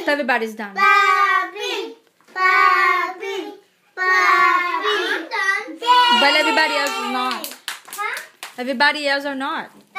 So everybody's done. Papi, Papi, Papi. But everybody else is not. Huh? Everybody else are not.